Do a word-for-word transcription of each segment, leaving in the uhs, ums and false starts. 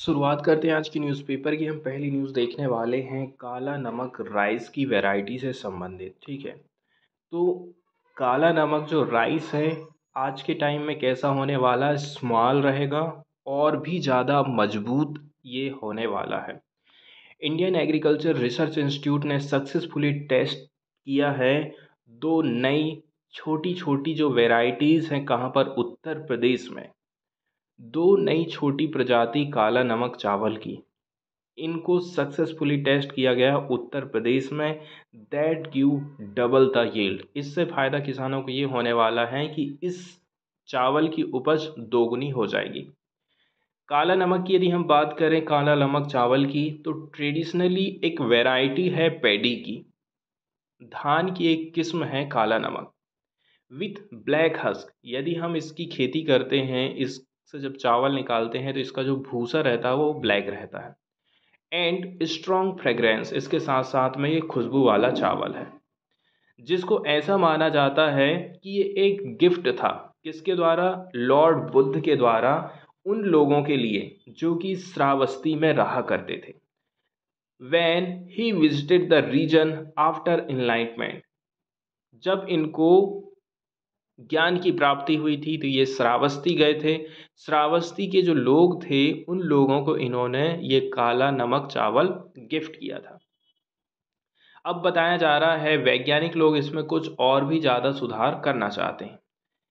शुरुआत करते हैं आज की न्यूज़पेपर की। हम पहली न्यूज़ देखने वाले हैं काला नमक राइस की वैरायटी से संबंधित। ठीक है, तो काला नमक जो राइस है आज के टाइम में कैसा होने वाला है, स्मॉल रहेगा और भी ज़्यादा मजबूत ये होने वाला है। इंडियन एग्रीकल्चर रिसर्च इंस्टीट्यूट ने सक्सेसफुली टेस्ट किया है दो नई छोटी छोटी जो वैरायटीज़ हैं, कहाँ पर, उत्तर प्रदेश में। दो नई छोटी प्रजाति काला नमक चावल की, इनको सक्सेसफुली टेस्ट किया गया उत्तर प्रदेश में। That give double the yield. इससे फ़ायदा किसानों को ये होने वाला है कि इस चावल की उपज दोगुनी हो जाएगी। काला नमक की यदि हम बात करें, काला नमक चावल की, तो ट्रेडिशनली एक वैरायटी है पैडी की, धान की एक किस्म है काला नमक विथ ब्लैक हस्क। यदि हम इसकी खेती करते हैं, इससे जब चावल निकालते हैं तो इसका जो भूसा रहता है वो ब्लैक रहता है। एंड स्ट्रॉन्ग फ्रेग्रेंस, इसके साथ साथ में ये खुशबू वाला चावल है, जिसको ऐसा माना जाता है कि ये एक गिफ्ट था। किसके द्वारा? लॉर्ड बुद्ध के द्वारा, उन लोगों के लिए जो कि श्रावस्ती में रहा करते थे। When he visited the region after enlightenment, जब इनको ज्ञान की प्राप्ति हुई थी तो ये श्रावस्ती गए थे। श्रावस्ती के जो लोग थे उन लोगों को इन्होंने ये काला नमक चावल गिफ्ट किया था। अब बताया जा रहा है वैज्ञानिक लोग इसमें कुछ और भी ज़्यादा सुधार करना चाहते हैं।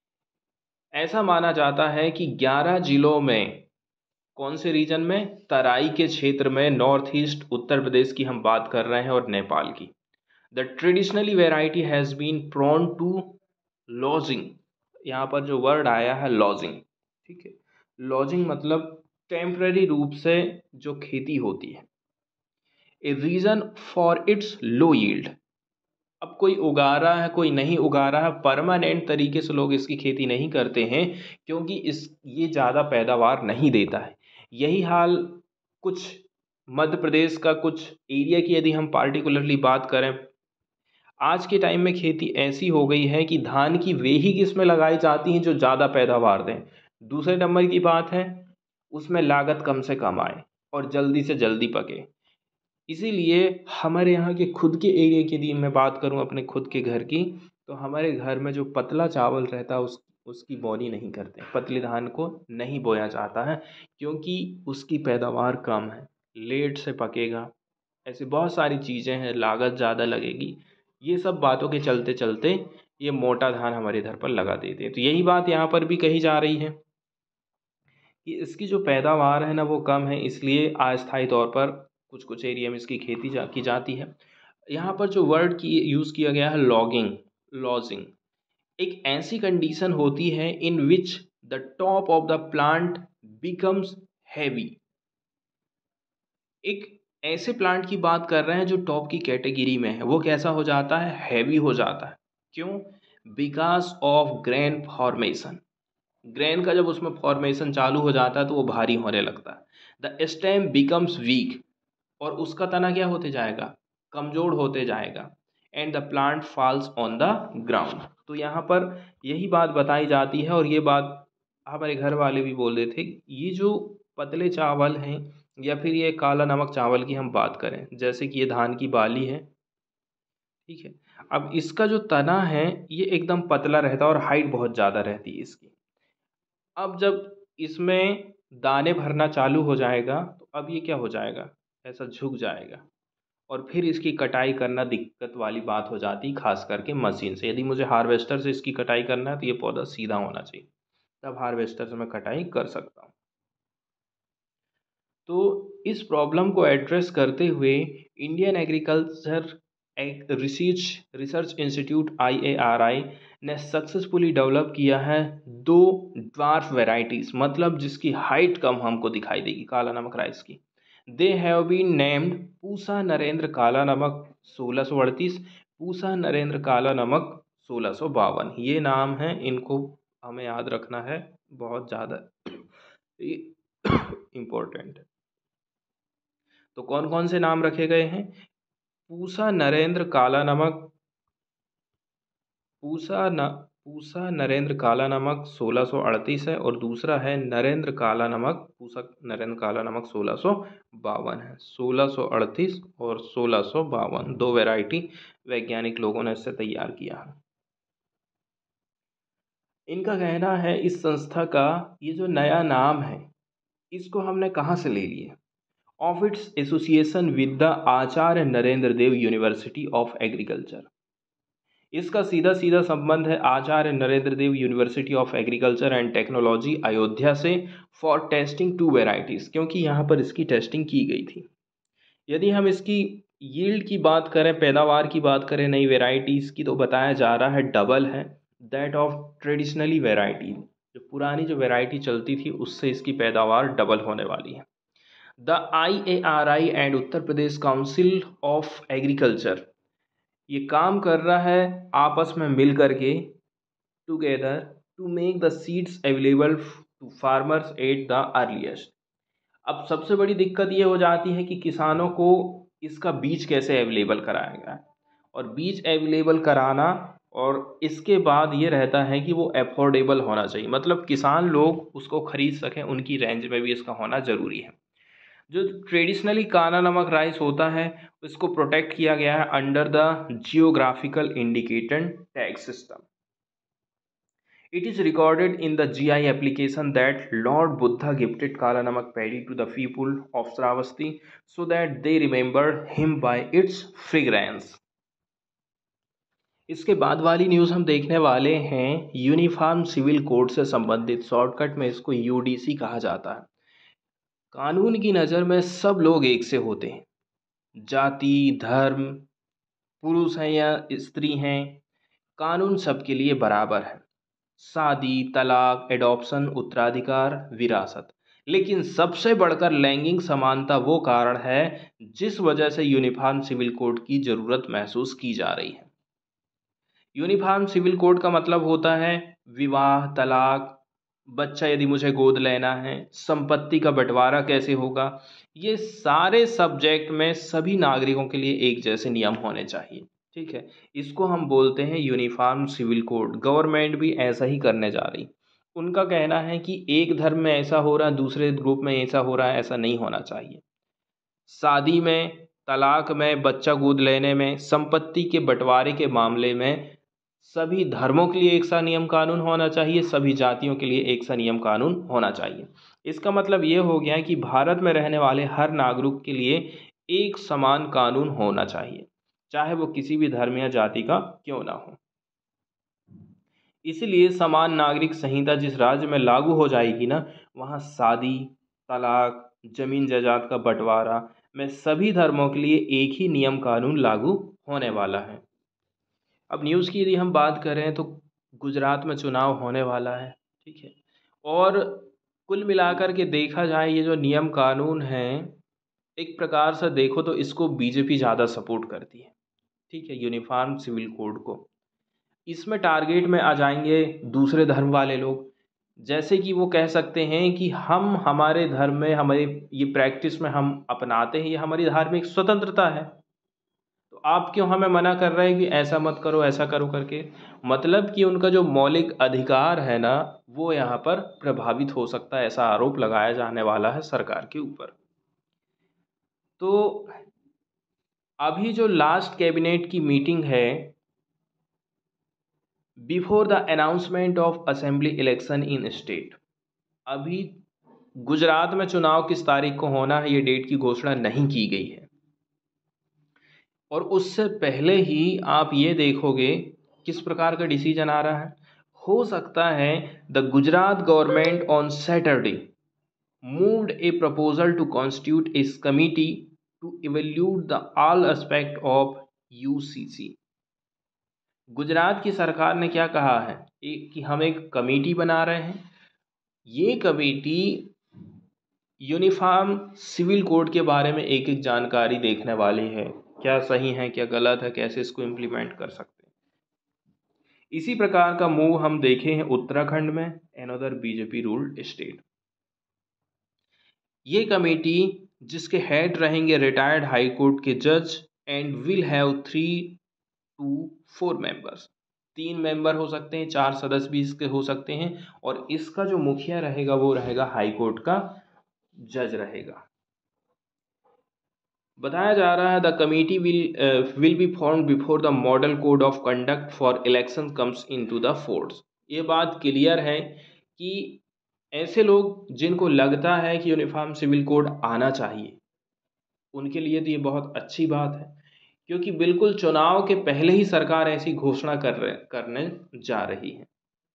ऐसा माना जाता है कि ग्यारह जिलों में, कौन से रीजन में? तराई के क्षेत्र में, नॉर्थ ईस्ट उत्तर प्रदेश की हम बात कर रहे हैं और नेपाल की। The traditionally variety has been prone to lodging. यहाँ पर जो वर्ड आया है लॉजिंग, ठीक है, लॉजिंग मतलब टेम्पररी रूप से जो खेती होती है। A reason for its low yield. अब कोई उगा रहा है, कोई नहीं उगा रहा है, परमानेंट तरीके से लोग इसकी खेती नहीं करते हैं क्योंकि इस ये ज़्यादा पैदावार नहीं देता है। यही हाल कुछ मध्य प्रदेश का कुछ एरिया की यदि हम पार्टिकुलरली बात करें, आज के टाइम में खेती ऐसी हो गई है कि धान की वे ही किस्में लगाई जाती हैं जो ज़्यादा पैदावार दें। दूसरे नंबर की बात है, उसमें लागत कम से कम आए और जल्दी से जल्दी पके। इसीलिए हमारे यहाँ के खुद के एरिया की यदि मैं बात करूँ अपने खुद के घर की, तो हमारे घर में जो पतला चावल रहता है उस उसकी बोनी नहीं करते। पतले धान को नहीं बोया जाता है क्योंकि उसकी पैदावार कम है, लेट से पकेगा, ऐसी बहुत सारी चीज़ें हैं, लागत ज़्यादा लगेगी। ये सब बातों के चलते चलते ये मोटा धान हमारे इधर पर लगा देते हैं। तो यही बात यहाँ पर भी कही जा रही है कि इसकी जो पैदावार है ना वो कम है, इसलिए अस्थायी तौर पर कुछ कुछ एरिया में इसकी खेती जा की जाती है। यहाँ पर जो वर्ड की यूज़ किया गया है लॉगिंग, लॉजिंग, एक ऐसी कंडीशन होती है in which the top of the plant becomes heavy. एक ऐसे प्लांट की बात कर रहे हैं जो टॉप की कैटेगरी में है, वो कैसा हो जाता है? हैवी हो जाता है। क्यों? Because of grain formation. Grain का जब उसमें फॉर्मेशन चालू हो जाता है तो वो भारी होने लगता है। द स्टेम बिकम्स वीक, और उसका तना क्या होते जाएगा? कमज़ोर होते जाएगा। And the plant falls on the ground. तो यहाँ पर यही बात बताई जाती है और ये बात हमारे घर वाले भी बोल रहे थे। ये जो पतले चावल हैं या फिर ये काला नमक चावल की हम बात करें, जैसे कि ये धान की बाली है, ठीक है, अब इसका जो तना है ये एकदम पतला रहता है और हाइट बहुत ज़्यादा रहती है इसकी। अब जब इसमें दाने भरना चालू हो जाएगा तो अब ये क्या हो जाएगा? ऐसा झुक जाएगा और फिर इसकी कटाई करना दिक्कत वाली बात हो जाती है, खास करके मशीन से। यदि मुझे हार्वेस्टर से इसकी कटाई करना है तो ये पौधा सीधा होना चाहिए, तब हार्वेस्टर से मैं कटाई कर सकता हूँ। तो इस प्रॉब्लम को एड्रेस करते हुए Indian agriculture research research institute I A R I ने सक्सेसफुली डेवलप किया है दो ड्वार्फ वैरायटीज़, मतलब जिसकी हाइट कम हमको दिखाई देगी काला नमक राइस की। They have been named Pusa Narendra Kala Namak सोलह सौ अड़तीस, पूसा नरेंद्र काला नमक सोलह सौ बावन। ये नाम है, इनको हमें याद रखना है, बहुत ज़्यादा इम्पोर्टेंट है। तो कौन कौन से नाम रखे गए हैं? पूसा नरेंद्र काला नमक, पूसा न पूसा नरेंद्र काला नमक सोलह सौ अड़तीस है और दूसरा है नरेंद्र काला नमक, पूसा नरेंद्र काला नमक सोलह सौ बावन है। सोलह सौ अड़तीस और सोलह सौ बावन दो वैरायटी वैज्ञानिक लोगों ने इससे तैयार किया है। इनका कहना है इस संस्था का ये जो नया नाम है इसको हमने कहाँ से ले लिया, of its association with the Acharya Narendra Dev university of agriculture. इसका सीधा सीधा संबंध है Acharya Narendra Dev university of agriculture and technology Ayodhya से फॉर टेस्टिंग टू वेराइटीज़, क्योंकि यहाँ पर इसकी टेस्टिंग की गई थी। यदि हम इसकी यील्ड की बात करें, पैदावार की बात करें नई वेराइटीज़ की, तो बताया जा रहा है डबल है दैट ऑफ ट्रेडिशनली वेराइटी। जो पुरानी जो वेराइटी चलती थी उससे इसकी पैदावार डबल होने वाली है। The I A R I and Uttar Pradesh council of agriculture ये काम कर रहा है आपस में मिल करके together to make the seeds available to farmers at the earliest. अब सबसे बड़ी दिक्कत ये हो जाती है कि किसानों को इसका बीज कैसे अवेलेबल कराया जाए, और बीज अवेलेबल कराना और इसके बाद ये रहता है कि वो अफोर्डेबल होना चाहिए, मतलब किसान लोग उसको ख़रीद सकें, उनकी रेंज में भी इसका होना ज़रूरी है। जो ट्रेडिशनली काला नमक राइस होता है इसको प्रोटेक्ट किया गया है under the geographical indicator tag system. It is recorded in the G I application that Lord Buddha gifted Kala Namak paddy to the people of Sravasti so that they remembered him by its fragrance। इसके बाद वाली news हम देखने वाले हैं uniform civil code से संबंधित, shortcut में इसको यू डी सी कहा जाता है। कानून की नज़र में सब लोग एक से होते हैं, जाति धर्म, पुरुष हैं या स्त्री हैं, कानून सबके लिए बराबर है। शादी, तलाक, एडॉप्शन, उत्तराधिकार, विरासत, लेकिन सबसे बढ़कर लैंगिक समानता वो कारण है जिस वजह से यूनिफॉर्म सिविल कोड की ज़रूरत महसूस की जा रही है। यूनिफॉर्म सिविल कोड का मतलब होता है विवाह, तलाक, बच्चा यदि मुझे गोद लेना है, संपत्ति का बंटवारा कैसे होगा, ये सारे सब्जेक्ट में सभी नागरिकों के लिए एक जैसे नियम होने चाहिए। ठीक है, इसको हम बोलते हैं यूनिफॉर्म सिविल कोड। गवर्नमेंट भी ऐसा ही करने जा रही। उनका कहना है कि एक धर्म में ऐसा हो रहा है, दूसरे ग्रुप में ऐसा हो रहा है, ऐसा नहीं होना चाहिए। शादी में, तलाक में, बच्चा गोद लेने में, संपत्ति के बंटवारे के मामले में सभी धर्मों के लिए एक सा नियम कानून होना चाहिए, सभी जातियों के लिए एक सा नियम कानून होना चाहिए। इसका मतलब ये हो गया कि भारत में रहने वाले हर नागरिक के लिए एक समान कानून होना चाहिए, चाहे वो किसी भी धर्म या जाति का क्यों ना हो। इसलिए समान नागरिक संहिता जिस राज्य में लागू हो जाएगी ना, वहाँ शादी, तलाक, जमीन जायदाद का बंटवारा में सभी धर्मों के लिए एक ही नियम कानून लागू होने वाला है। अब न्यूज़ की यदि हम बात करें तो गुजरात में चुनाव होने वाला है। ठीक है, और कुल मिलाकर के देखा जाए ये जो नियम कानून हैं, एक प्रकार से देखो तो इसको बीजेपी ज़्यादा सपोर्ट करती है। ठीक है, यूनिफॉर्म सिविल कोड को इसमें टारगेट में आ जाएंगे दूसरे धर्म वाले लोग, जैसे कि वो कह सकते हैं कि हम हमारे धर्म में, हमारे ये प्रैक्टिस में हम अपनाते हैं, ये हमारी धार्मिक स्वतंत्रता है, तो आप क्यों हमें मना कर रहे हैं कि ऐसा मत करो, ऐसा करो करके। मतलब कि उनका जो मौलिक अधिकार है ना, वो यहाँ पर प्रभावित हो सकता है, ऐसा आरोप लगाया जाने वाला है सरकार के ऊपर। तो अभी जो लास्ट कैबिनेट की मीटिंग है before the announcement of assembly election in state, अभी गुजरात में चुनाव किस तारीख को होना है ये डेट की घोषणा नहीं की गई है, और उससे पहले ही आप ये देखोगे किस प्रकार का डिसीजन आ रहा है। हो सकता है the Gujarat government on Saturday moved a proposal to constitute a committee to evaluate the all aspect of U C C. Gujarat की सरकार ने क्या कहा है एक कि हम एक कमेटी बना रहे हैं, ये कमेटी यूनिफॉर्म सिविल कोड के बारे में एक एक जानकारी देखने वाली है, क्या सही है क्या गलत है, कैसे इसको इम्प्लीमेंट कर सकते हैं। इसी प्रकार का मूव हम देखे हैं उत्तराखंड में, अनदर बीजेपी रूल्ड स्टेट। ये कमेटी जिसके हेड रहेंगे रिटायर्ड हाई कोर्ट के जज and will have three two four members, तीन मेंबर हो सकते हैं, चार सदस्य भी इसके हो सकते हैं, और इसका जो मुखिया रहेगा वो रहेगा हाई कोर्ट का जज रहेगा। बताया जा रहा है the committee will will be form before the model code of conduct for election comes into the force. ये बात क्लियर है कि ऐसे लोग जिनको लगता है कि यूनिफॉर्म सिविल कोड आना चाहिए, उनके लिए तो ये बहुत अच्छी बात है, क्योंकि बिल्कुल चुनाव के पहले ही सरकार ऐसी घोषणा कर रहे करने जा रही है।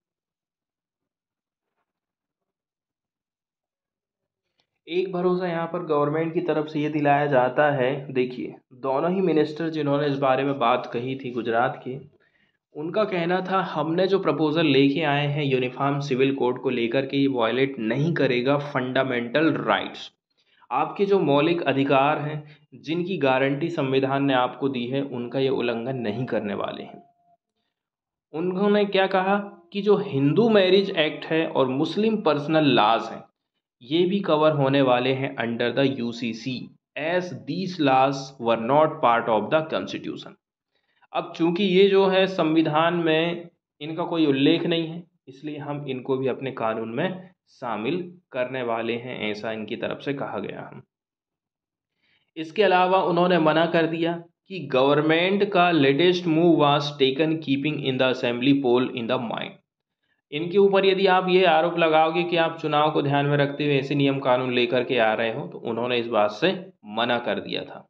एक भरोसा यहाँ पर गवर्नमेंट की तरफ से ये दिलाया जाता है, देखिए दोनों ही मिनिस्टर जिन्होंने इस बारे में बात कही थी गुजरात के, उनका कहना था हमने जो प्रपोज़ल लेके आए हैं यूनिफॉर्म सिविल कोड को लेकर के, ये वायलेट नहीं करेगा फंडामेंटल राइट्स। आपके जो मौलिक अधिकार हैं, जिनकी गारंटी संविधान ने आपको दी है, उनका ये उल्लंघन नहीं करने वाले हैं। उन्होंने क्या कहा कि जो हिंदू मैरिज एक्ट है और मुस्लिम पर्सनल लॉज हैं, ये भी कवर होने वाले हैं under the UCC as these laws were not part of the constitution. अब चूंकि ये जो है संविधान में इनका कोई उल्लेख नहीं है, इसलिए हम इनको भी अपने कानून में शामिल करने वाले हैं, ऐसा इनकी तरफ से कहा गया हम। इसके अलावा उन्होंने मना कर दिया कि गवर्नमेंट का latest move was taken keeping in the assembly poll in the mind. इनके ऊपर यदि आप ये आरोप लगाओगे कि आप चुनाव को ध्यान में रखते हुए ऐसे नियम कानून लेकर के आ रहे हो, तो उन्होंने इस बात से मना कर दिया था।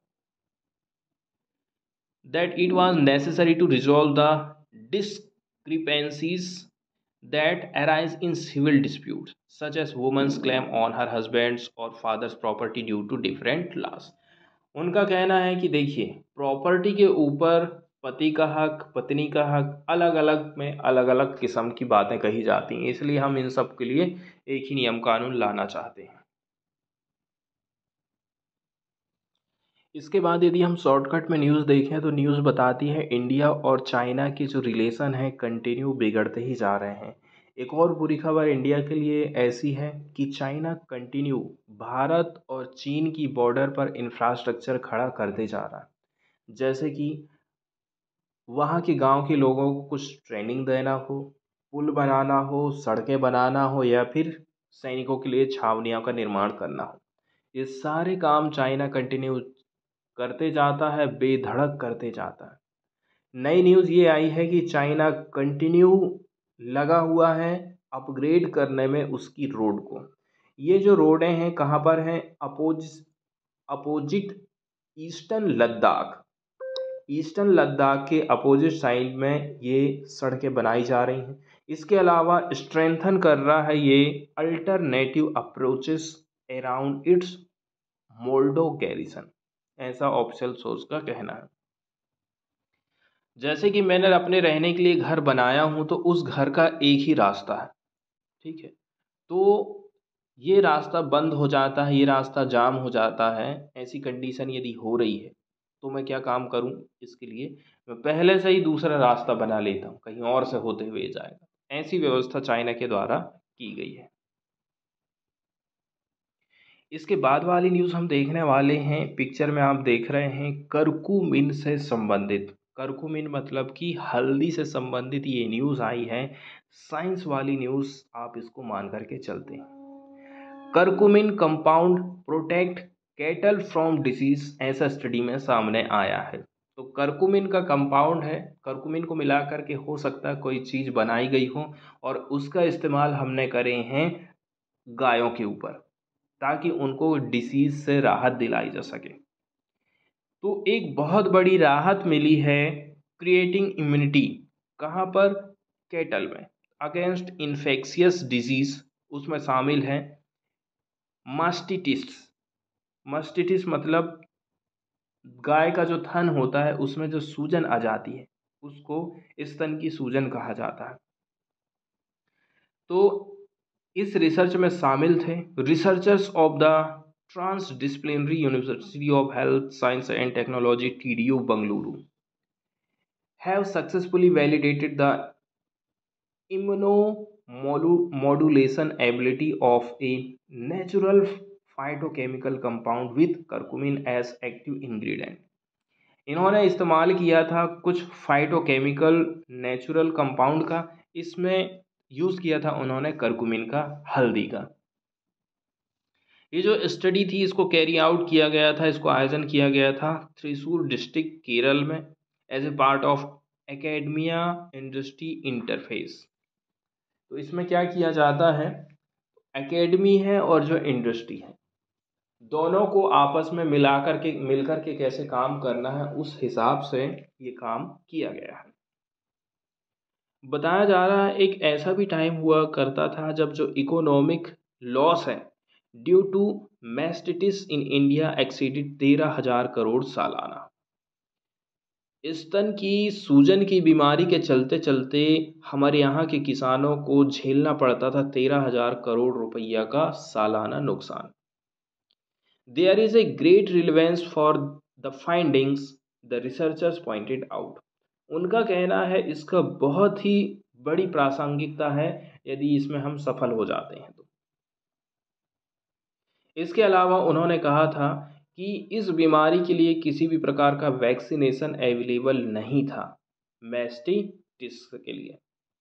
That it was necessary to resolve the discrepancies that arise in civil disputes, such as woman's claim on her husband's or father's property due to different laws। उनका कहना है कि देखिए प्रॉपर्टी के ऊपर पति का हक, पत्नी का हक, अलग अलग में अलग अलग किस्म की बातें कही जाती हैं, इसलिए हम इन सब के लिए एक ही नियम कानून लाना चाहते हैं। इसके बाद यदि हम शॉर्टकट में न्यूज़ देखें तो न्यूज़ बताती है इंडिया और चाइना के जो रिलेशन है कंटिन्यू बिगड़ते ही जा रहे हैं। एक और बुरी खबर इंडिया के लिए ऐसी है कि चाइना कंटिन्यू भारत और चीन की बॉर्डर पर इंफ्रास्ट्रक्चर खड़ा करते जा रहा है, जैसे कि वहाँ के गांव के लोगों को कुछ ट्रेनिंग देना हो, पुल बनाना हो, सड़कें बनाना हो, या फिर सैनिकों के लिए छावनियों का निर्माण करना हो। ये सारे काम चाइना कंटिन्यू करते जाता है, बेधड़क करते जाता है। नई न्यूज़ ये आई है कि चाइना कंटिन्यू लगा हुआ है अपग्रेड करने में उसकी रोड को। ये जो रोडें हैं कहाँ पर हैं? Oppose opposite eastern Ladakh eastern Ladakh के अपोजिट साइड में ये सड़कें बनाई जा रही हैं। इसके अलावा स्ट्रेंथन कर रहा है ये alternative approaches around its Moldo garrison, ऐसा ऑफिशियल सोर्स का कहना है। जैसे कि मैंने अपने रहने के लिए घर बनाया हूँ, तो उस घर का एक ही रास्ता है, ठीक है। तो ये रास्ता बंद हो जाता है, ये रास्ता जाम हो जाता है, ऐसी कंडीशन यदि हो रही है तो मैं क्या काम करूँ? इसके लिए मैं पहले से ही दूसरा रास्ता बना लेता हूँ, कहीं और से होते हुए जाएगा। ऐसी व्यवस्था चाइना के द्वारा की गई है। इसके बाद वाली न्यूज़ हम देखने वाले हैं, पिक्चर में आप देख रहे हैं करकुमिन से संबंधित। करकुमिन मतलब कि हल्दी से संबंधित ये न्यूज़ आई है, साइंस वाली न्यूज़ आप इसको मान करके चलते हैं। Curcumin compound protect cattle from disease, ऐसा स्टडी में सामने आया है। तो करकुमिन का कंपाउंड है, करकुमिन को मिला करके हो सकता है कोई चीज़ बनाई गई हो और उसका इस्तेमाल हमने करे हैं गायों के ऊपर, ताकि उनको डिसीज़ से राहत दिलाई जा सके। तो एक बहुत बड़ी राहत मिली है क्रिएटिंग इम्यूनिटी, कहाँ पर? कैटल में, अगेंस्ट इन्फेक्शियस डिजीज़। उसमें शामिल है मास्टिटिस। मास्टिटिस मतलब गाय का जो थन होता है उसमें जो सूजन आ जाती है, उसको स्तन की सूजन कहा जाता है। तो इस रिसर्च में शामिल थे researchers of the trans disciplinary university of health science and technology T D U Bengaluru have successfully validated the immunomodulation ability of a natural phytochemical compound with curcumin as active ingredient। इन्होंने इस्तेमाल किया था कुछ phytochemical natural compound का, इसमें use किया था उन्होंने करकुमिन का, हल्दी का। ये जो स्टडी थी इसको कैरी आउट किया गया था, इसको आयोजन किया गया था थ्रिसूर डिस्ट्रिक्ट केरल में as a part of academia industry interface. तो इसमें क्या किया जाता है, एकेडमी है और जो इंडस्ट्री है दोनों को आपस में मिलाकर के मिलकर के कैसे काम करना है उस हिसाब से ये काम किया गया है। बताया जा रहा है एक ऐसा भी टाइम हुआ करता था जब जो इकोनॉमिक लॉस है due to mastitis in India exceeded तेरह हजार करोड़ सालाना। स्तन की सूजन की बीमारी के चलते चलते हमारे यहाँ के किसानों को झेलना पड़ता था तेरह हजार करोड़ रुपया का सालाना नुकसान। There is a great relevance for the findings the researchers pointed out. उनका कहना है इसका बहुत ही बड़ी प्रासंगिकता है यदि इसमें हम सफल हो जाते हैं तो। इसके अलावा उन्होंने कहा था कि इस बीमारी के लिए किसी भी प्रकार का वैक्सीनेशन अवेलेबल नहीं था मैस्टिटिस के लिए।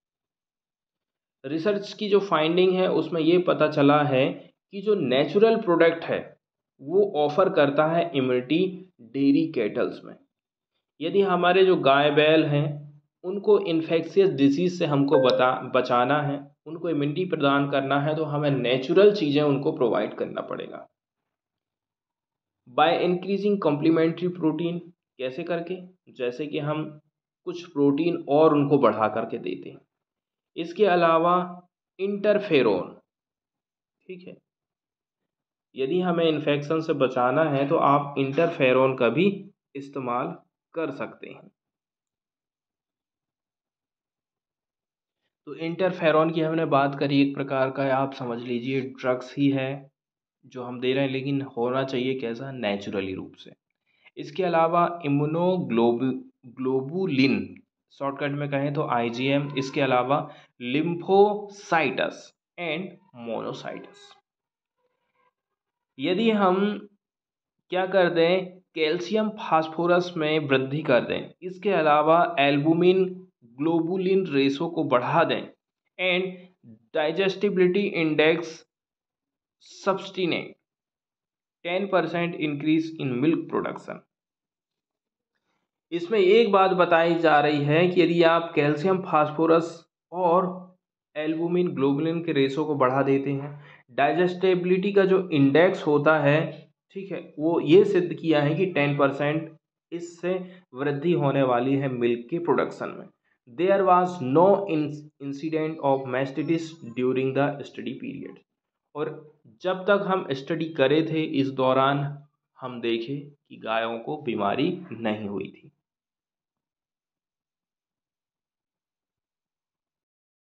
रिसर्च की जो फाइंडिंग है उसमें ये पता चला है कि जो नेचुरल प्रोडक्ट है वो ऑफर करता है इम्यूनिटी डेयरी कैटल्स में। यदि हमारे जो गाय बैल हैं उनको इन्फेक्शियस डिजीज़ से हमको बता बचाना है, उनको इम्यूनिटी प्रदान करना है, तो हमें नेचुरल चीज़ें उनको प्रोवाइड करना पड़ेगा बाय इंक्रीजिंग कॉम्प्लीमेंट्री प्रोटीन। कैसे करके, जैसे कि हम कुछ प्रोटीन और उनको बढ़ा करके देते हैं। इसके अलावा इंटरफेरोन, ठीक है, यदि हमें इन्फेक्शन से बचाना है तो आप इंटरफेरोन का भी इस्तेमाल कर सकते हैं। तो इंटरफेरोन की हमने बात करी, एक प्रकार का आप समझ लीजिए ड्रग्स ही है जो हम दे रहे हैं, लेकिन होना चाहिए कैसा, नेचुरली रूप से। इसके अलावा इम्यूनोग्लोबु ग्लोबुलिन, शॉर्टकट में कहें तो आईजीएम, इसके अलावा लिम्फोसाइटस एंड मोनोसाइटस। यदि हम क्या कर दें, कैल्शियम फास्फोरस में वृद्धि कर दें, इसके अलावा एल्बुमिन ग्लोबुलिन रेशो को बढ़ा दें and digestibility index substantiate ten percent increase in milk production. इसमें एक बात बताई जा रही है कि यदि आप कैल्शियम फास्फोरस और एल्बुमिन ग्लोबुलिन के रेशो को बढ़ा देते हैं, डाइजेस्टेबिलिटी का जो इंडेक्स होता है, ठीक है, वो ये सिद्ध किया है कि टेन परसेंट इससे वृद्धि होने वाली है मिल्क के प्रोडक्शन में। There was no incident of mastitis during the study period. और जब तक हम स्टडी करे थे इस दौरान हम देखे कि गायों को बीमारी नहीं हुई थी।